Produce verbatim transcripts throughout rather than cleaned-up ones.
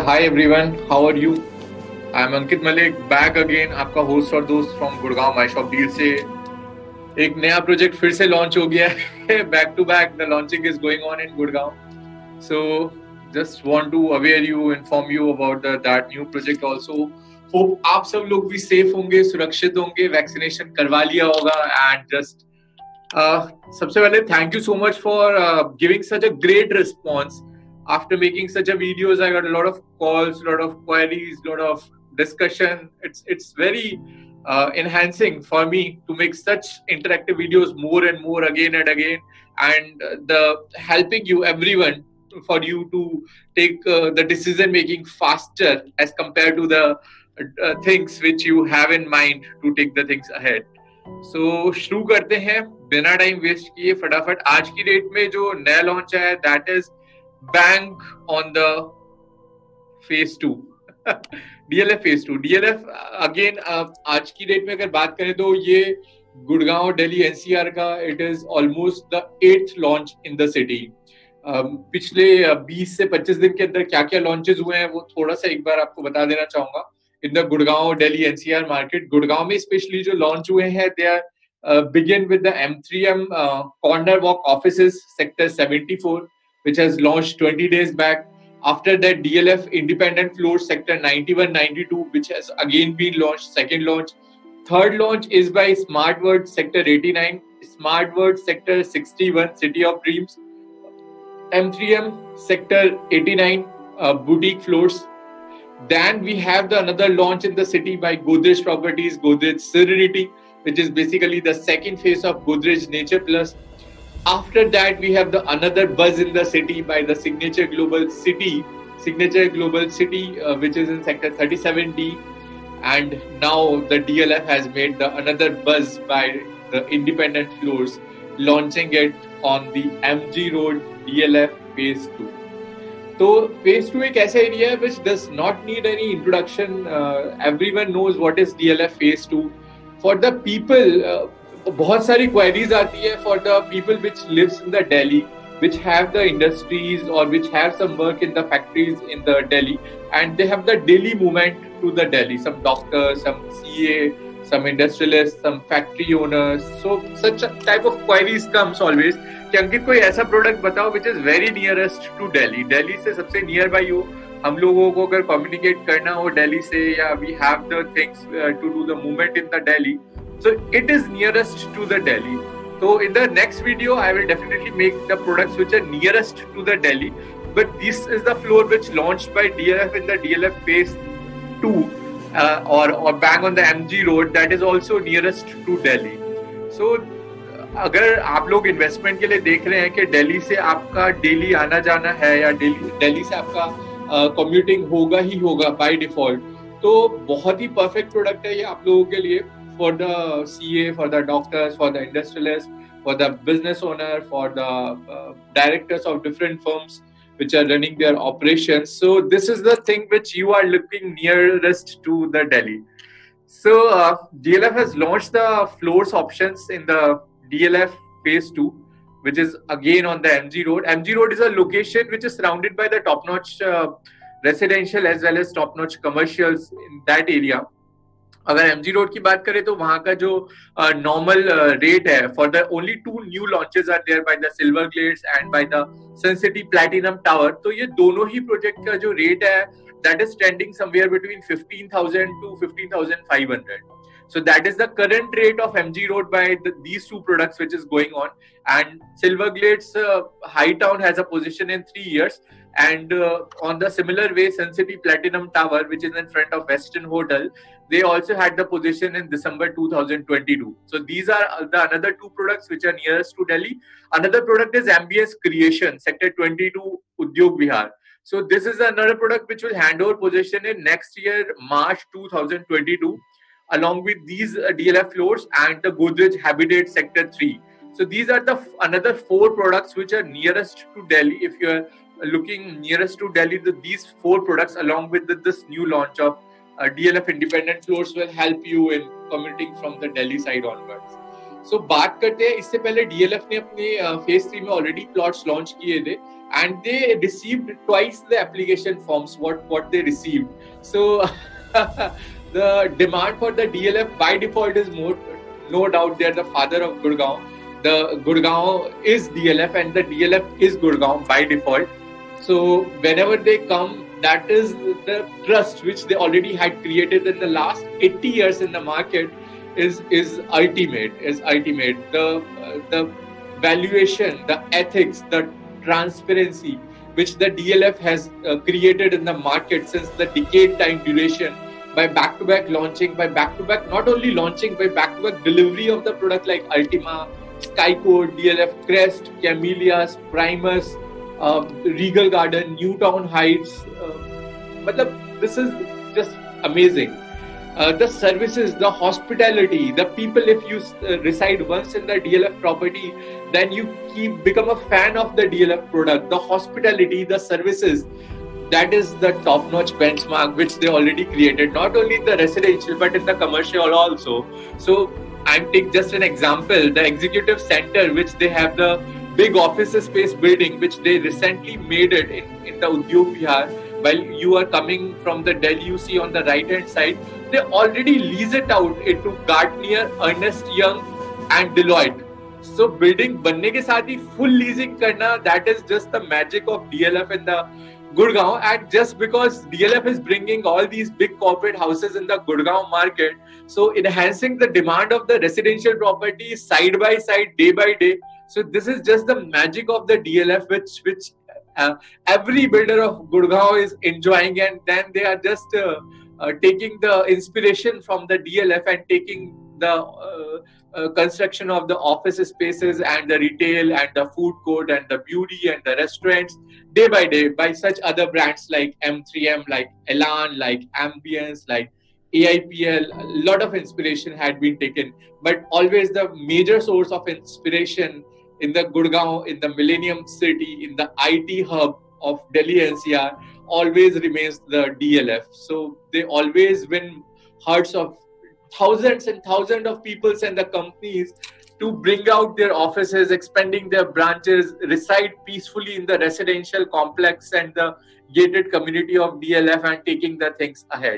Yeah, hi everyone. How are you? I'm Ankit Malik, back again, आपका host और दोस्त from Gurgaon my shop deal से। एक नया प्रोजेक्ट फिर से लॉन्च हो गया है। Back to back the launching is going on in Gurgaon. So just want to aware you, inform you about that new project also. Hope आप सब लोग भी सेफ होंगे, सुरक्षित होंगे, वैक्सीनेशन करवा लिया होगा। एंड जस्ट सबसे पहले thank you so much for giving such a great response. After making such a videos, I got a lot of calls, a lot of queries, a lot of discussion. It's it's very uh, enhancing for me to make such interactive videos more and more again and again, and uh, the helping you everyone for you to take uh, the decision making faster as compared to the uh, things which you have in mind to take the things ahead. So शुरू करते हैं बिना time waste किए फटाफट. आज की date में जो नया लॉन्च है that is bank on the phase two, DLF phase two. DLF again आज की डेट में अगर बात करें तो ये गुड़गांव, दिल्ली, एनसीआर का it is almost the eighth launch in the city. पिछले बीस से पच्चीस दिन के अंदर क्या क्या लॉन्चेस हुए हैं वो थोड़ा सा एक बार आपको बता देना चाहूंगा. In the Gurgaon, Delhi, NCR market. Gurgaon में स्पेशली जो लॉन्च हुए हैं they are begin with the M three M corner walk offices sector seventy four, which has launched twenty days back. After that, D L F Independent Floors Sector ninety-one ninety-two, which has again been launched, second launch. Third launch is by Smart World Sector eighty-nine, Smart World Sector sixty-one, City of Dreams, M three M Sector eighty-nine, uh, Boutique Floors. Then we have the another launch in the city by Godrej Properties, Godrej Serenity, which is basically the second phase of Godrej Nature Plus. After that, we have the another buzz in the city by the Signature Global City, Signature Global City, uh, which is in Sector thirty-seven D. And now the D L F has made the another buzz by the Independent Floors, launching it on the M G Road D L F Phase two. So Phase two एक ऐसा area है which does not need any introduction. Uh, everyone knows what is D L F Phase two. For the people, uh, बहुत सारी queries आती है for the people which lives in the Delhi, which have the industries or which have some work in the factories in the Delhi, and they have the daily movement to the Delhi. Some doctors, some C A, some industrialists, some factory owners. So such a type of queries comes always कि अंकित कोई ऐसा product बताओ which is very nearest to Delhi. Delhi से सबसे near by हो. हम लोगों को अगर कम्युनिकेट करना हो दिल्ली से, या we have the things uh, to do the movement in the Delhi. So it is nearest to the Delhi. So in the next video, I will definitely make the products which are nearest to the Delhi. But this is the floor which launched by D L F in the D L F Phase two, uh, or or bang on the M G Road. That is also nearest to Delhi. So अगर आप लोग investment के लिए देख रहे हैं कि दिल्ली से आपका डेली आना जाना है या दिल्ली दिल्ली से आपका कम्यूटिंग uh, होगा ही होगा बाय डिफॉल्ट, तो बहुत ही परफेक्ट प्रोडक्ट है ये आप लोगों के लिए. For the C A, for the doctors, for the industrialists, for the business owner, for the uh, directors of different firms which are running their operations. So this is the thing which you are looking nearest to the Delhi. So uh, D L F has launched the floors options in the D L F Phase two, which is again on the M G Road. M G Road is a location which is surrounded by the top-notch uh, residential as well as top-notch commercials in that area. अगर MG road की बात करें तो वहां का जो normal rate है for the only two new launches are there by the silver glades and by the sun city platinum tower. तो ये दोनों ही प्रोजेक्ट का जो रेट है that is trending somewhere between fifteen thousand to fifteen thousand five hundred. So that is the current rate of M G Road by the, these two products which is going on. And Silverglades uh, High Town has a position in three years. And uh, on the similar way, Sun City Platinum Tower, which is in front of Westin Hotel, they also had the position in December two thousand twenty-two. So these are the another two products which are nearest to Delhi. Another product is Ambience Creation, Sector twenty-two, Udyog Vihar. So this is another product which will hand over position in next year, March two thousand twenty-two. Along with these uh, D L F floors and the Godrej Habitat Sector three. So these are the f- another four products which are nearest to Delhi. If you are looking nearest to Delhi, the, these four products along with the, this new launch of uh, D L F Independent Floors will help you in commuting from the Delhi side onwards. So so, बात करते हैं, इससे पहले D L F ने अपने phase three में already plots launch किए थे and they received twice the application forms what what they received. So the demand for the D L F by default is more, no doubt they are the father of Gurgaon. The Gurgaon is D L F and the D L F is Gurgaon by default. So whenever they come, that is the trust which they already had created in the last eighty years in the market is is ultimate, is ultimate. The uh, the valuation, the ethics, the transparency which the D L F has uh, created in the market since the decade time duration by back-to-back launching, by back-to-back not only launching, by back-to-back delivery of the product like Ultima, Skycode, D L F Crest, Camellias, Primus, uh, Regal Garden, Newtown Heights. Uh, this is just amazing. Uh, the services, the hospitality, the people, if you uh, reside once in the D L F property, then you keep become a fan of the D L F product. The hospitality, the services, that is the top-notch benchmark which they already created, not only in the residential but in the commercial also. So I'm take just an example, the executive center which they have, the big office space building which they recently made it in, in the Udyog Vihar. While you are coming from the Delhi, you see on the right hand side, they already lease it out into Gartner, Ernst Young and Deloitte. So building बनने के साथ ही full leasing करना, that is just the magic of D L F in the Gurgaon. And just because D L F is bringing all these big corporate houses in the Gurgaon market, so enhancing the demand of the residential property side by side, day by day. So this is just the magic of the D L F, which which uh, every builder of Gurgaon is enjoying, and then they are just uh, uh, taking the inspiration from the D L F and taking the uh, uh, construction of the office spaces and the retail and the food court and the beauty and the restaurants day by day by such other brands like M three M, like Elan, like Ambience, like A I P L. A lot of inspiration had been taken, but always the major source of inspiration in the Gurgaon, in the Millennium City, in the I T hub of Delhi N C R, always remains the D L F. So they always win hearts of thousands and thousands of people and the companies to bring out their offices, expanding their branches, reside peacefully in the residential complex and the gated community of D L F and taking the things ahead.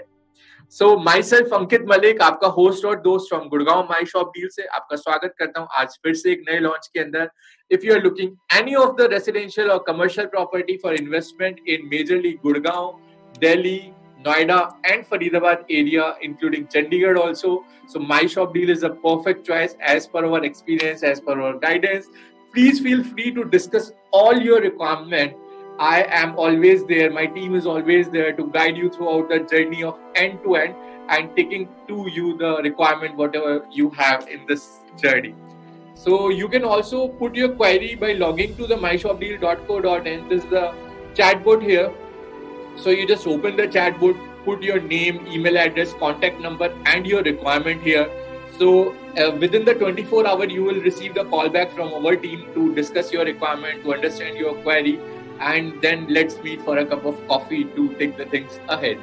So myself Ankit Malik, आपका host और दोस्त from Gurgaon My Shop Deal से आपका स्वागत करता हूँ आज फिर से एक नए launch के अंदर. If you are looking any of the residential or commercial property for investment in majorly Gurgaon, Delhi, Noida and Faridabad area, including Chandigarh also, so My Shop Deal is a perfect choice as per our experience, as per our guidance. Please feel free to discuss all your requirements. I am always there. My team is always there to guide you throughout the journey of end to end and taking to you the requirement whatever you have in this journey. So you can also put your query by logging to the my shop deal dot co dot in. This is the chatbot here. So you just open the chatbot, put your name, email address, contact number and your requirement here. So uh, within the twenty-four hour, you will receive the call back from our team to discuss your requirement, to understand your query, and then let's meet for a cup of coffee to take the things ahead.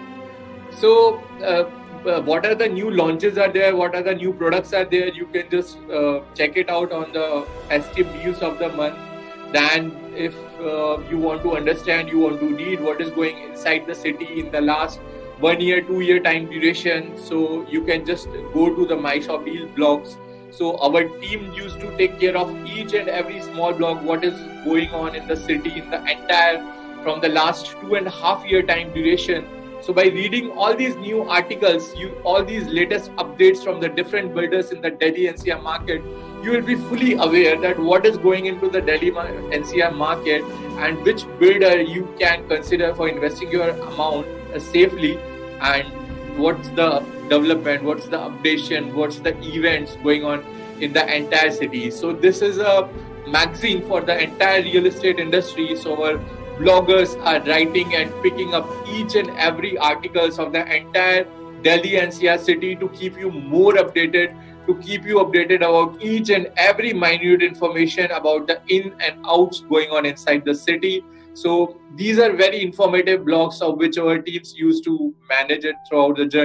So uh, uh, what are the new launches are there? What are the new products are there? You can just uh, check it out on the festive news of the month. Then if uh, you want to understand, you want to read what is going inside the city in the last one year, two year time duration. So you can just go to the My Shop Deal blogs. So our team used to take care of each and every small blog, what is going on in the city, in the entire, from the last two and a half year time duration. So by reading all these new articles, you all these latest updates from the different builders in the Delhi N C R market, you will be fully aware that what is going into the Delhi N C R market and which builder you can consider for investing your amount uh, safely, and what's the development, what's the updation, what's the events going on in the entire city. So this is a magazine for the entire real estate industry. So our bloggers are writing and picking up each and every articles of the entire Delhi N C R city to keep you more updated, to keep you updated about each and every minute information about the in and outs going on inside the city. So these are very informative blogs of which our teams used to manage it throughout the journey.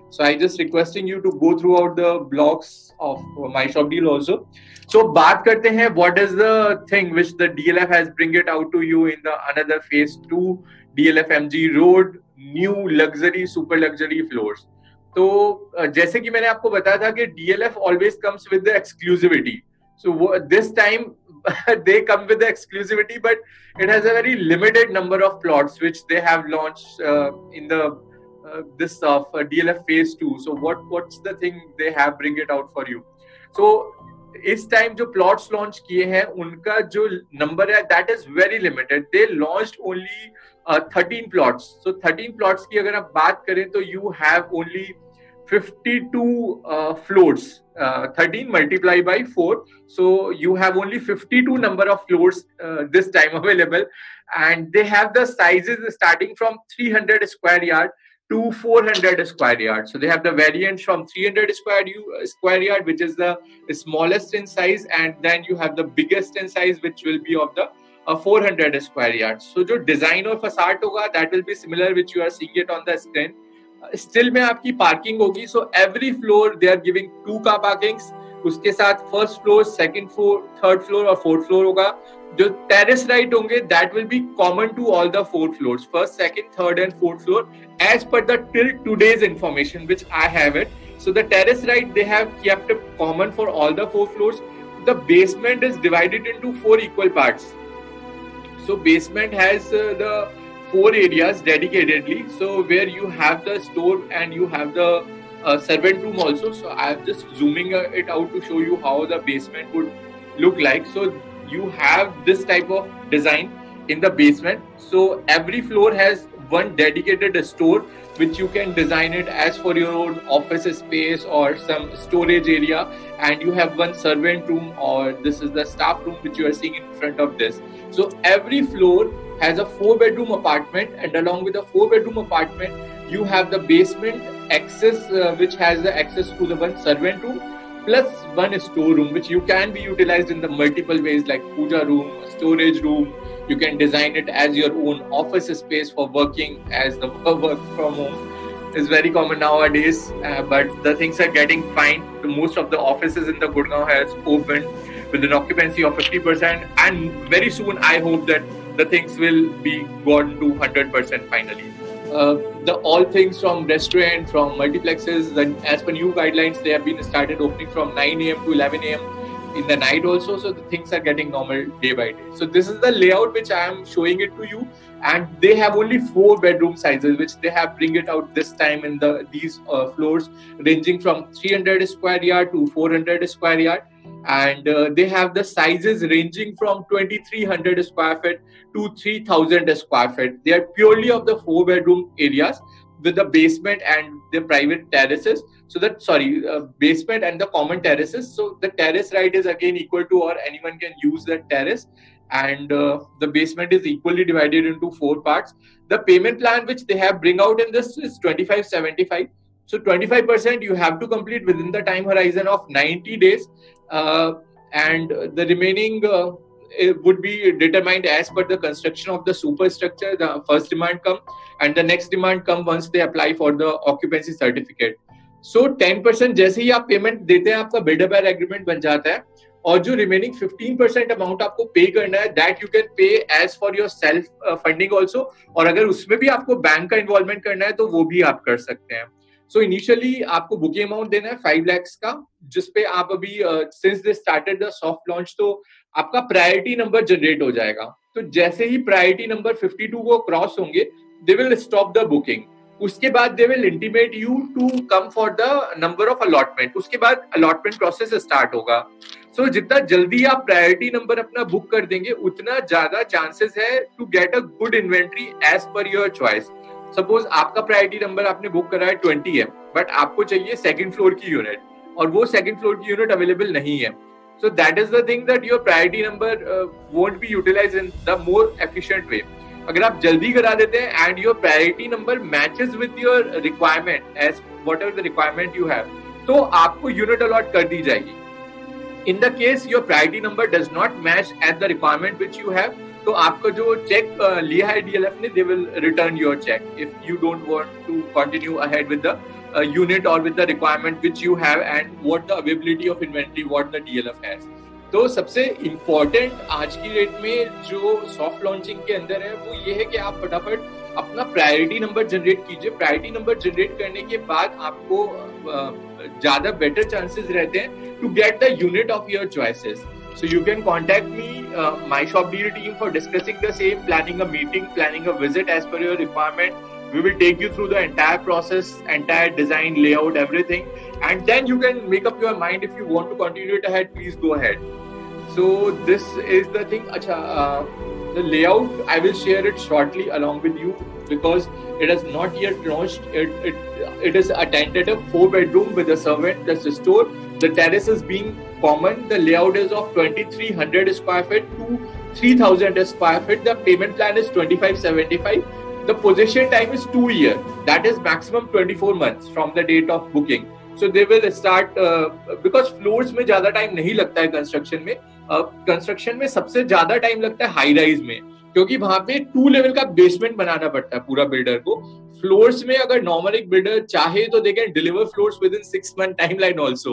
So I just requesting you to go throughout the blocks of My Shop Deal also. So बात करते हैं what is the thing which the D L F has bring it out to you in the another phase two D L F M G Road new luxury super luxury floors. तो जैसे कि मैंने आपको बताया था कि D L F always comes with the exclusivity. So this time they come with the exclusivity, but it has a very limited number of plots which they have launched uh, in the uh, this of uh, D L F phase two. So what what's the thing they have bring it out for you? So इस time जो plots launch किए हैं उनका जो number है that is very limited. They launched only thirteen plots. So thirteen plots की अगर आप बात करें तो you have only fifty-two uh, floors, uh, thirteen multiply by four, so you have only fifty-two number of floors uh, this time available, and they have the sizes starting from three hundred square yard to four hundred square yard. So they have the variants from three hundred square, uh, square yard, which is the smallest in size, and then you have the biggest in size, which will be of the uh, four hundred square yard. So जो design और facade होगा that will be similar, which you are seeing it on the screen. Still में आपकी parking होगी. So every floor they are giving two car parkings. उसके साथ first floor, second floor, third floor और fourth floor होगा. जो terrace right होंगे that will be common to all the four floors, first, second, third and fourth floor as per the till today's information which I have it. So the terrace right they have kept it common for all the four floors. The basement is divided into four equal parts. So basement has the four areas dedicatedly, so where you have the store and you have the uh, servant room also. So I am just zooming uh, it out to show you how the basement would look like. So you have this type of design in the basement. So every floor has one dedicated store which you can design it as for your own office space or some storage area, and you have one servant room, or this is the staff room which you are seeing in front of this. So every floor has a four bedroom apartment, and along with the four bedroom apartment you have the basement access uh, which has the access to the one servant room plus one storeroom which you can be utilized in the multiple ways like puja room, storage room. You can design it as your own office space for working, as the work from home is very common nowadays, uh, but the things are getting fine. Most of the offices in the Gurgaon has opened with an occupancy of fifty percent, and very soon I hope that the things will be gone to one hundred percent finally. Uh, the all things from restaurant, from multiplexes, then as per new guidelines, they have been started opening from nine a m to eleven a m in the night also. So the things are getting normal day by day. So this is the layout which I am showing it to you, and they have only four bedroom sizes which they have bring it out this time in the these uh, floors ranging from three hundred square yard to four hundred square yard. And uh, they have the sizes ranging from twenty-three hundred square feet to three thousand square feet. They are purely of the four bedroom areas with the basement and the private terraces. So that, sorry, uh, basement and the common terraces. So the terrace right is again equal to, or anyone can use the terrace, and uh, the basement is equally divided into four parts. The payment plan which they have bring out in this is twenty-five seventy-five. So twenty-five percent you have to complete within the time horizon of ninety days, uh, and the remaining uh, it would be determined as per the construction of the superstructure. The first demand come, and the next demand come once they apply for the occupancy certificate. So ten percent जैसे ही आप payment देते हैं आपका builder buyer agreement बन जाता है, और जो रिमेनिंग fifteen percent अमाउंट आपको पे करना है that you can pay as for your self funding also, और अगर उसमें भी आपको बैंक का इन्वॉल्वमेंट करना है तो वो भी आप कर सकते हैं. सो इनिशियली आपको बुकिंग अमाउंट देना है फाइव लैक्स का, जिसपे आप अभी since they started the soft launch तो आपका प्रायोरिटी नंबर जनरेट हो जाएगा. तो जैसे ही प्रायोरिटी नंबर fifty-two को क्रॉस होंगे they will stop the booking. उसके बाद they will intimate you to come for the number of allotment. उसके बाद अलॉटमेंट प्रोसेस स्टार्ट होगा. सो so, जितना जल्दी आप प्रायोरिटी नंबर अपना बुक कर देंगे उतना ज्यादा चांसेस है to get a good inventory as per your choice. Suppose आपका प्रायोरिटी नंबर आपने बुक करा है ट्वेंटी है, बट आपको चाहिए सेकंड फ्लोर की यूनिट, और वो सेकंड फ्लोर की यूनिट अवेलेबल नहीं है. So that is the thing that your priority number won't be utilised in the more efficient way. अगर आप जल्दी करा देते हैं and your priority number matches with your requirement as whatever the requirement you have, तो आपको unit allot कर दी जाएगी. In the case your priority number does not match at the requirement which you have, तो आपका जो cheque uh, लिया है डीएलएफ ने, they will return your cheque if you don't want to continue ahead with the uh, unit or with the requirement which you have and what the availability of inventory what the D L F has. तो सबसे important आज की date में जो soft launching के अंदर है वो ये है कि आप फटाफट अपना प्रायोरिटी नंबर जनरेट कीजिए. प्रायोरिटी नंबर जनरेट करने के बाद आपको ज्यादा बेटर चांसेस रहते हैं to get the unit of your choices. So you can contact me, uh, my shop deal team for discussing the same, planning a meeting, planning a visit as per your requirement. We will take you through the entire process, entire design, layout, everything. And then you can make up your mind if you want to continue it ahead, please go ahead. So this is the thing. Achha, uh, the layout, I will share it shortly along with you because it has not yet launched. It, it, it is a tentative four bedroom with a servant, the store. The terrace is being common. The layout is of twenty-three hundred square feet to three thousand square feet. The payment plan is twenty-five seventy-five. The possession time is two years. That is maximum twenty-four months from the date of booking. So they will start uh, because floors में ज़्यादा time नहीं लगता है construction में. Construction uh, में सबसे ज्यादा time लगता है हाई राइज में क्योंकि वहां पे टू लेवल का बेसमेंट बनाना पड़ता है पूरा बिल्डर को. फ्लोर्स में अगर नॉर्मल एक बिल्डर चाहे तो they can deliver floors within six month timeline also.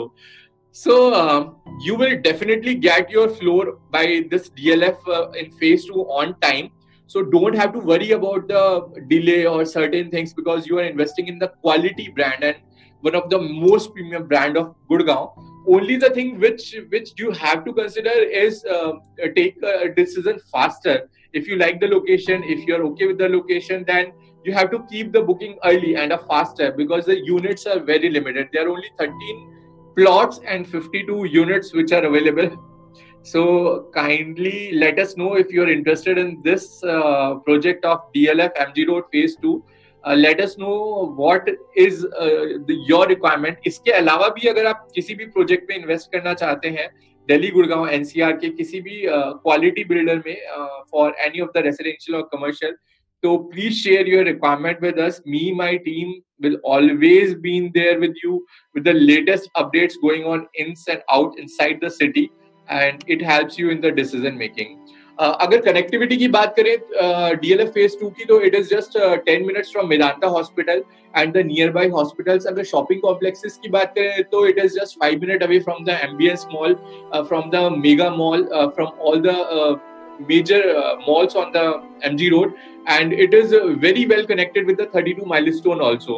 So uh, you will definitely get your floor by this D L F uh, in phase two on time. So don't have to worry about the delay or certain things because you are investing in the quality brand and one of the most premium brand of Gurgaon. Only the thing which which you have to consider is uh, take a decision faster. If you like the location, if you are okay with the location, then you have to keep the booking early and uh, faster because the units are very limited. There are only thirteen plots and fifty-two units which are available. So kindly let us know if you are interested in this uh, project of D L F M G Road Phase two. Uh, let us know what is uh, the, your requirement. इसके अलावा भी अगर आप किसी भी project पे invest करना चाहते हैं दिल्ली गुड़गांव एनसीआर के किसी भी क्वालिटी uh, बिल्डर में for any of the residential और कमर्शियल, तो please share your requirement with us. Me my team will always be in there with you with the latest updates going on ins and out inside the city and it helps you in the decision making. Uh, अगर connectivity की बात करें DLF phase two की तो it is just ten minutes from Medanta hospital and the nearby hospitals. अगर shopping complexes की बात करें तो it is just five minute away from the Ambience mall, from the mega mall, from all the major uh, malls on the M G Road and it is uh, very well connected with the thirty-two milestone also.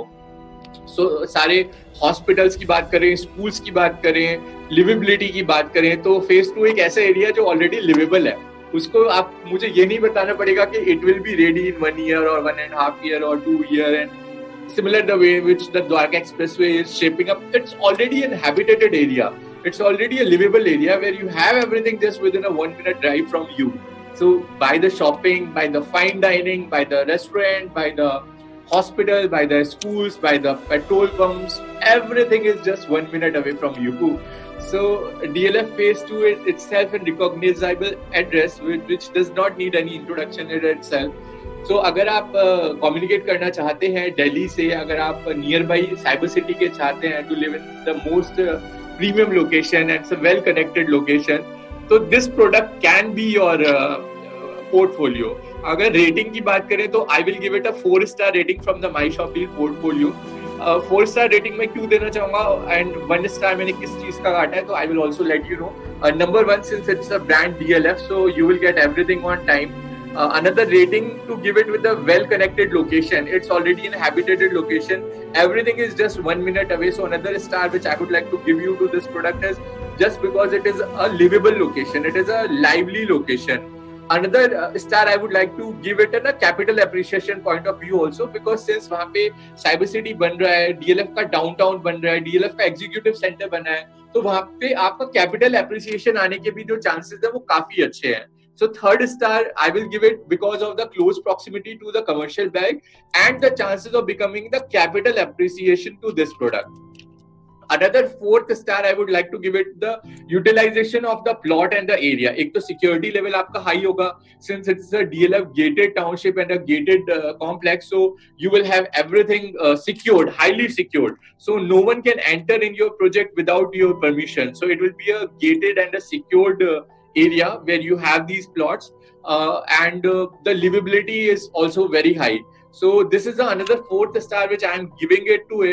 So सारे hospitals की बात करें, schools की बात करें, liveability की बात करें तो फेज टू एक ऐसा एरिया जो ऑलरेडी लिवेबल है. उसको आप मुझे ये नहीं बताना पड़ेगा कि it will be ready in one year और वन एंड हाफ ईयर और two year and similar the way which the Dwarka expressway is shaping up. It's already inhabited area. It's already a livable area where you have everything just within a one minute drive from you. So by the shopping, by the fine dining, by the restaurant, by the hospital, by the schools, by the petrol pumps, everything is just one minute away from you. So D L F phase two is itself a recognizable address which, which does not need any introduction in itself. So अगर आप communicate uh, करना चाहते हैं दिल्ली से, अगर आप near by cyber city के चाहते हैं to live in the most premium location and it's a well connected location, so this product can be your uh, portfolio. अगर रेटिंग की बात करें तो I will give it a four star rating from the My Shop Deal portfolio. uh, four star rating मैं क्यों देना चाहूँगा and one star मैंने किस चीज का काटा है तो I will also let you know. uh, number one, since it's a brand D L F, so you will get everything on time. Uh, another rating to give it with a well-connected location. It's already in a habitated location. Everything is just one minute away. So another star which I would like to give you to this product is just because it is a livable location. It is a lively location. Another uh, star I would like to give it in a capital appreciation point of view also because since वहाँ पे cyber city बन रहा है, D L F का downtown बन रहा है, D L F का एग्जीक्यूटिव सेंटर बना है, तो वहाँ पे आपका कैपिटल एप्रिसिएशन आने के भी जो चांसेस है वो काफी अच्छे हैं. So third star I will give it because of the close proximity to the commercial bag and the chances of becoming the capital appreciation to this product. Another fourth star I would like to give it the utilization of the plot and the area. एक तो security level आपका high होगा since it's a D L F gated township and a gated uh, complex, so you will have everything uh, secured, highly secured. So no one can enter in your project without your permission. So it will be a gated and a secured uh, area where you have these plots uh, and uh, the livability is also very high. So this is another fourth star which I am giving it to it.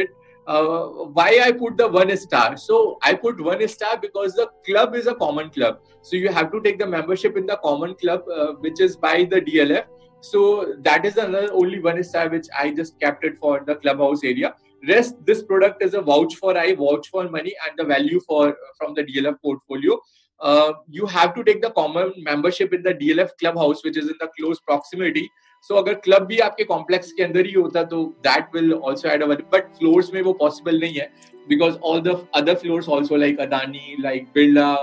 Uh, why I put the one star? So I put one star because the club is a common club. So you have to take the membership in the common club, uh, which is by the D L F. So that is another only one star which I just kept it for the clubhouse area. Rest, this product is a vouch for I, vouch for money, and the value for from the D L F portfolio. Uh, you have to take the common membership in the D L F clubhouse, which is in the close proximity. So so, अगर club भी आपके complex के अंदर ही होता तो that will also add a value, but floors में वो पॉसिबल नहीं है because all the other floors also like Adani, like Birla,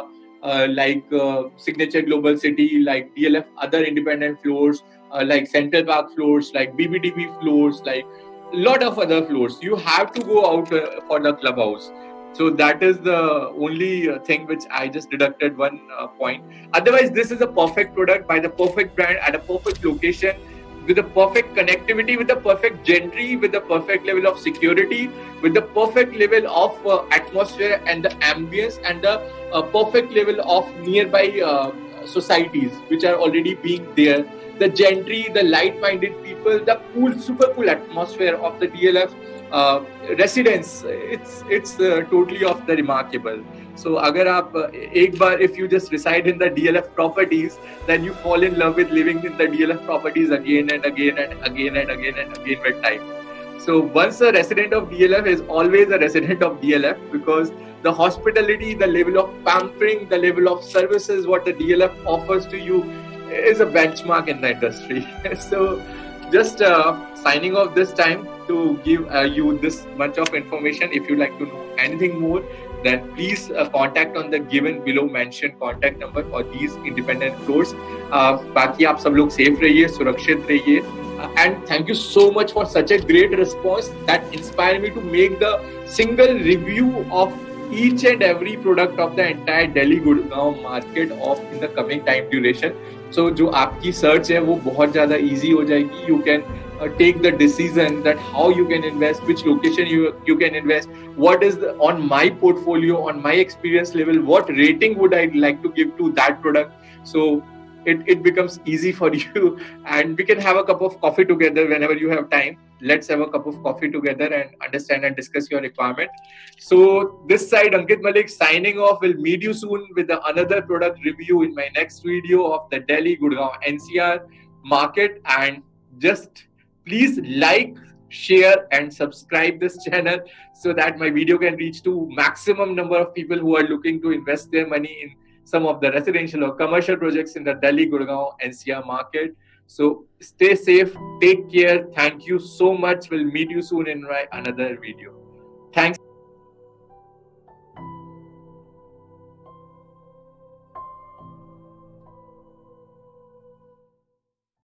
like Signature Global City, like DLF other independent floors, like Central Park floors, like BBTP floors, like lot of other floors. You have to go out uh, for the clubhouse. So that is the only uh, thing which I just deducted one uh, point. Otherwise, this is a perfect product by the perfect brand at a perfect location, with the perfect connectivity, with the perfect gentry, with the perfect level of security, with the perfect level of uh, atmosphere and the ambience, and the uh, perfect level of nearby uh, societies which are already being there. The gentry, the light-minded people, the cool, super cool atmosphere of the D L F uh, residence, it's it's uh, totally of the remarkable. So, agar aap uh, ek bar, if you just reside in the D L F properties, then you fall in love with living in the D L F properties again and again and again and again and again with time. So, once a resident of D L F is always a resident of D L F, because the hospitality, the level of pampering, the level of services what the D L F offers to you is a benchmark in the industry. So just uh, signing off this time to give uh, you this bunch of information. If you like to know anything more, then please uh, contact on the given below mentioned contact number for these independent floors. uh, बाकी आप सब लोग safe रहिए, सुरक्षित रहिए, uh, and thank you so much for such a great response that inspired me to make the single review of each and every product of the entire Delhi Gurgaon market of in the coming time duration. So जो आपकी search है वो बहुत ज़्यादा easy हो जाएगी. You can uh, take the decision that how you can invest, which location you you can invest, what is the, on my portfolio, on my experience level, what rating would I like to give to that product. So it, it becomes easy for you, and we can have a cup of coffee together whenever you have time. Let's have a cup of coffee together and understand and discuss your requirement. So this side, Ankit Malik signing off. We'll meet you soon with another product review in my next video of the Delhi Gurgaon N C R market. And just please like, share and subscribe this channel so that my video can reach to maximum number of people who are looking to invest their money in some of the residential or commercial projects in the Delhi Gurgaon N C R market. So stay safe, take care. Thank you so much. We'll meet you soon in my another video. Thanks.